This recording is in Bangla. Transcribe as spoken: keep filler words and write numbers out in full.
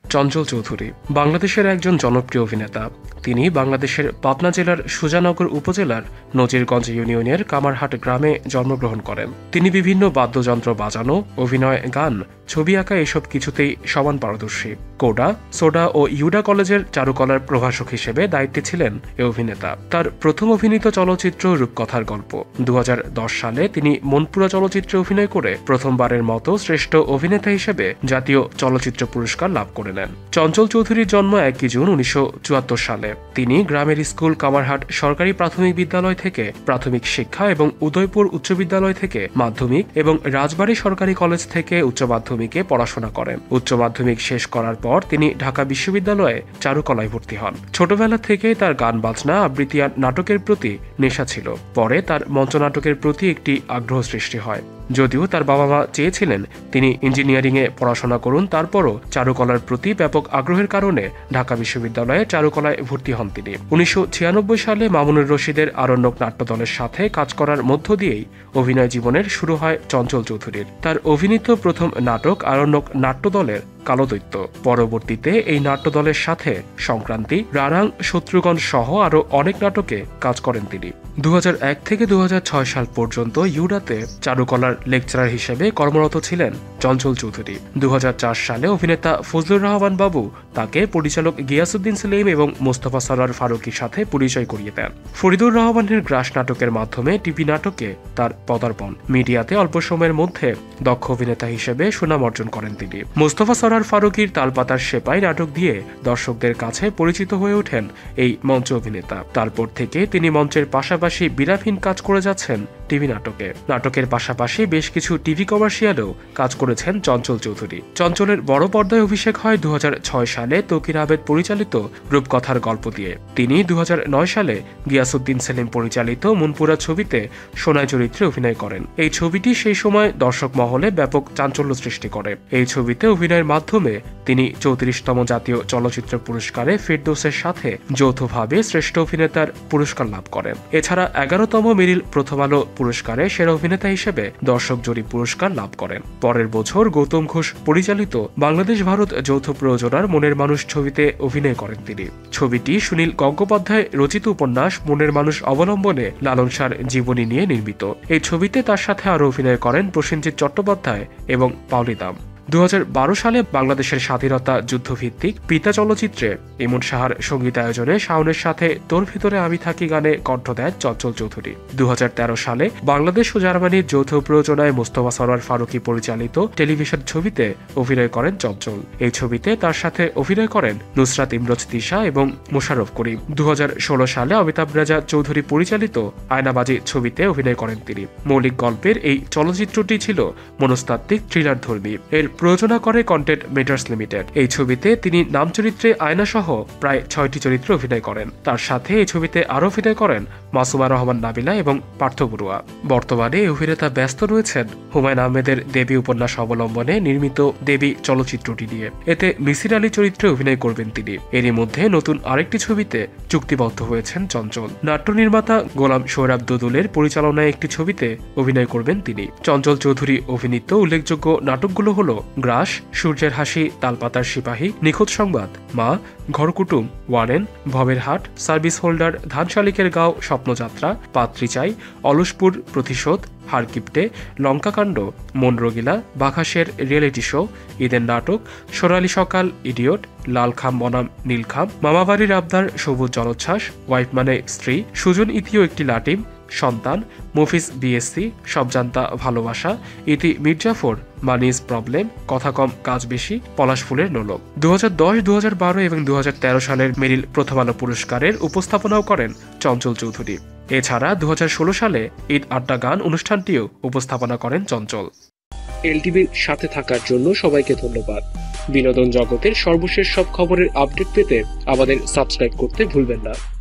চঞ্চল চৌধুরী বাংলাদেশের একজন জনপ্রিয় অভিনেতা। তিনি বাংলাদেশের পাবনা জেলার সুজানগর উপজেলার নজিরগঞ্জ ইউনিয়নের কামারহাট গ্রামে জন্মগ্রহণ করেন। তিনি বিভিন্ন বাদ্যযন্ত্র বাজানো, অভিনয়, গান, ছবি আঁকা এসব কিছুতেই সমান পারদর্শী। কোডা, সোডা ও ইউডা কলেজের চারুকলার প্রভাষক হিসেবে দায়িত্বে ছিলেন এ অভিনেতা। তার প্রথম অভিনীত চলচ্চিত্র রূপকথার গল্প। দু হাজার দশ সালে তিনি মনপুরা চলচ্চিত্রে অভিনয় করে প্রথমবারের মতো শ্রেষ্ঠ অভিনেতা হিসেবে জাতীয় চলচ্চিত্র পুরস্কার লাভ করে নেন। চঞ্চল চৌধুরীর জন্ম একই জুন উনিশশো চুয়াত্তর সালে। তিনি গ্রামের স্কুল কামারহাট সরকারি প্রাথমিক বিদ্যালয় থেকে প্রাথমিক শিক্ষা এবং উদয়পুর উচ্চ বিদ্যালয় থেকে মাধ্যমিক এবং রাজবাড়ী সরকারি কলেজ থেকে উচ্চ মাধ্যমিকে পড়াশোনা করেন। উচ্চ মাধ্যমিক শেষ করার পর তিনি ঢাকা বিশ্ববিদ্যালয়ে চারুকলায় ভর্তি হন। ছোটবেলা থেকেই তার গান বাজনা, আবৃত্তি আর নাটকের প্রতি নেশা ছিল। পরে তার মঞ্চনাটকের প্রতি একটি আগ্রহ সৃষ্টি হয়। যদিও তার বাবা মা চেয়েছিলেন তিনি ইঞ্জিনিয়ারিংয়ে পড়াশোনা করুন, তারপরও চারুকলার প্রতি ব্যাপক আগ্রহের কারণে ঢাকা বিশ্ববিদ্যালয়ে চারুকলায় ভর্তি হন তিনি। উনিশশো ছিয়ানব্বই সালে মামুনুর রশিদের আরণ্যক নাট্যদলের সাথে কাজ করার মধ্য দিয়েই অভিনয় জীবনের শুরু হয় চঞ্চল চৌধুরীর। তার অভিনীত প্রথম নাটক আরণ্যক নাট্যদলের কালো দৈত্য। পরবর্তীতে এই নাট্যদলের সাথে সংক্রান্তি, রানাং, শত্রুগণ সহ আরো অনেক নাটকে কাজ করেন তিনি। দু হাজার এক থেকে দু হাজার ছয় সাল পর্যন্ত ইউডাতে চারুকলার লেকচারার হিসেবে কর্মরত ছিলেন চঞ্চল চৌধুরী। দু হাজার চার সালে অভিনেতা ফজলুর রহমান বাবু তাকে পরিচালক গিয়াসউদ্দিন সেলিম এবং মোস্তফা সরোয়ার ফারুকীর সাথে পরিচয় করিয়ে দেন। ফরিদুর রহমানের গ্রাস নাটকের মাধ্যমে টিভি নাটকে তার পদার্পণ। মিডিয়াতে অল্প সময়ের মধ্যে দক্ষ অভিনেতা হিসেবে সুনাম অর্জন করেন তিনি। মোস্তফা সরোয়ার ফারুকীর তালপাতার সেপাই নাটক দিয়ে দর্শকদের কাছে পরিচিত হয়ে ওঠেন এই মঞ্চ অভিনেতা। তারপর থেকে তিনি মঞ্চের পাশাপাশি বিরামহীন কাজ করে যাচ্ছেন টিভি নাটকে। নাটকের পাশাপাশি বেশ কিছু টিভি কমার্শিয়ালেও কাজ করেছেন চঞ্চল চৌধুরী। চঞ্চলের বড় পর্দায় অভিষেক হয় দু হাজার ছয় সালে তৌকির আহমেদ পরিচালিত রূপকথার গল্প দিয়ে। তিনি দু হাজার নয় সালে গিয়াসউদ্দিন সেলিম পরিচালিত মনপুরা ছবিতে সোনায় চরিত্রে অভিনয় করেন। এই ছবিটি সেই সময় দর্শক মহলে ব্যাপক চাঞ্চল্য সৃষ্টি করে। এই ছবিতে অভিনয়ের মাধ্যমে তিনি চৌত্রিশতম জাতীয় চলচ্চিত্র পুরস্কারে ফেরদৌসের সাথে যৌথভাবে শ্রেষ্ঠ অভিনেতার পুরস্কার লাভ করেন। এছাড়া এগারোতম মেরিল প্রথম আলো পুরস্কারে সেরা অভিনেতা হিসেবে দর্শক জরিপ পুরস্কার লাভ করেন। পরের বছর গৌতম ঘোষ পরিচালিত বাংলাদেশ ভারত যৌথ প্রযোজনার মনের মানুষ ছবিতে অভিনয় করেন তিনি। ছবিটি সুনীল গঙ্গোপাধ্যায় রচিত উপন্যাস মনের মানুষ অবলম্বনে লালন শাহর জীবনী নিয়ে নির্মিত। এই ছবিতে তার সাথে আরও অভিনয় করেন প্রসেনজিৎ চট্টোপাধ্যায় এবং পাওলি দাম। দু হাজার বারো সালে বাংলাদেশের স্বাধীনতা যুদ্ধভিত্তিক পিতা চলচ্চিত্রে ইমন সাহার সঙ্গীতায়োজনে শাওনের সাথে তোর ভিতরে আমি থাকি গানে কণ্ঠ দেন চঞ্চল চৌধুরী। দু হাজার তেরো সালে বাংলাদেশ ও জার্মানির যৌথ প্রযোজনায় মোস্তফা সরোয়ার ফারুকী পরিচালিত টেলিভিশন ছবিতে অভিনয় করেন চঞ্চল। এই ছবিতে তার সাথে অভিনয় করেন নুসরাত ইমরোজ তিশা এবং মোশাররফ করিম। দু হাজার ষোলো সালে অমিতাভ রাজা চৌধুরী পরিচালিত আয়নাবাজি ছবিতে অভিনয় করেন তিনি। মৌলিক গল্পের এই চলচ্চিত্রটি ছিল মনস্তাত্ত্বিক থ্রিলার ধর্মী। এর প্রযোজনা করে কন্টেন্ট মেটার্স লিমিটেড। এই ছবিতে তিনি নাম চরিত্রে আয়না সহ প্রায় ছয়টি চরিত্রে অভিনয় করেন। তার সাথে এই ছবিতে আরও অভিনয় করেন মাসুমা রহমান নাবিলা এবং পার্থ বড়ুয়া। বর্তমানে এই অভিনেতা ব্যস্ত রয়েছেন হুমায়ুন আহমেদের দেবী উপন্যাস অবলম্বনে নির্মিত দেবী চলচ্চিত্রটি নিয়ে। এতে মিসির আলী চরিত্রে অভিনয় করবেন তিনি। এরই মধ্যে নতুন আরেকটি ছবিতে চুক্তিবদ্ধ হয়েছেন চঞ্চল। নাট্য নির্মাতা গোলাম সোহরাব দুদুলের পরিচালনায় একটি ছবিতে অভিনয় করবেন তিনি। চঞ্চল চৌধুরী অভিনীত উল্লেখযোগ্য নাটকগুলো হলো গ্রাস, সূর্যের হাসি, তালপাতার সিপাহী, নিখোঁজ সংবাদ, মা, ঘরকুটুম, ওয়ারেন, ভবের হাট, সার্ভিস হোল্ডার, ধান শালিকের গাঁও, স্বপ্নযাত্রা, পাত্রী চাই, অলসপুর, প্রতিশোধ, হারকিপ্টে, লঙ্কাকাণ্ড, মনরগিলা, বাঘাসের রিয়েলিটি শো, ঈদের নাটক, সোনালী সকাল, ইডিয়ট, লালখাম বনাম নীলখাম, মামাবাড়ির আবদার, সবুজ জলোচ্ছ্বাস, ওয়াইফ মানে স্ত্রী, সুজন ইতিও একটি লাটিম, সন্তান, মুফিস বিএসসি, সব জানতা ভালোবাসা, ইতি মির্জাফর, মানিজ প্রবলেম, কথা কম কাজ বেশি, পলাশ ফুলের নোলক। দু হাজার দশ, দু হাজার বারো এবং দু হাজার তেরো সালের মেরিল প্রথম আলো পুরস্কারের উপস্থাপনাও করেন চঞ্চল চৌধুরী। এছাড়া দু হাজার ষোলো সালে ঈদ আড্ডা গান অনুষ্ঠানটিও উপস্থাপনা করেন চঞ্চল। এলটিভির সাথে থাকার জন্য সবাইকে ধন্যবাদ। বিনোদন জগতের সর্বশেষ সব খবরের আপডেট পেতে আমাদের সাবস্ক্রাইব করতে ভুলবেন না।